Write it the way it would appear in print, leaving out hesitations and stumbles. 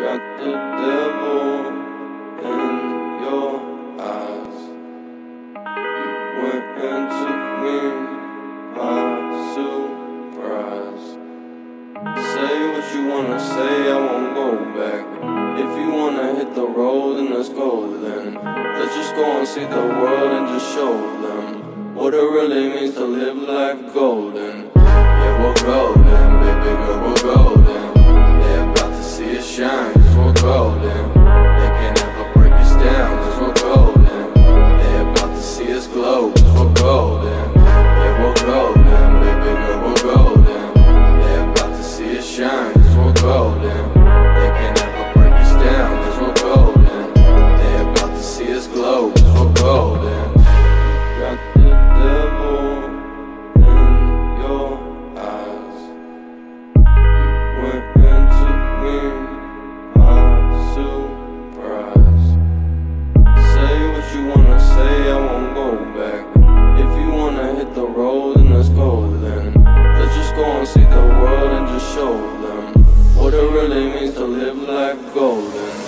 got the devil in your eyes. You went and took me by surprise. Say what you wanna say, I won't go back. If you wanna hit the road, then let's go then. Let's just go and see the world and just show them what it really means to live life golden. Yeah, we're golden, baby girl, we're golden. They're about to see us shine, cause we're golden. They can't ever break us down, cause we're golden. They're about to see us glow, cause we're golden. Yeah, we're golden, baby girl, we're golden. They're about to see us shine, cause we're golden. They can't ever break us down, cause we're golden. They're about to see us glow, cause we're golden. Got the devil in your eyes. You went and took me by surprise. Say what you wanna say, I won't go back. If you wanna hit the road, then let's go then. Let's just go and see the world and just show them what it really means to live life golden.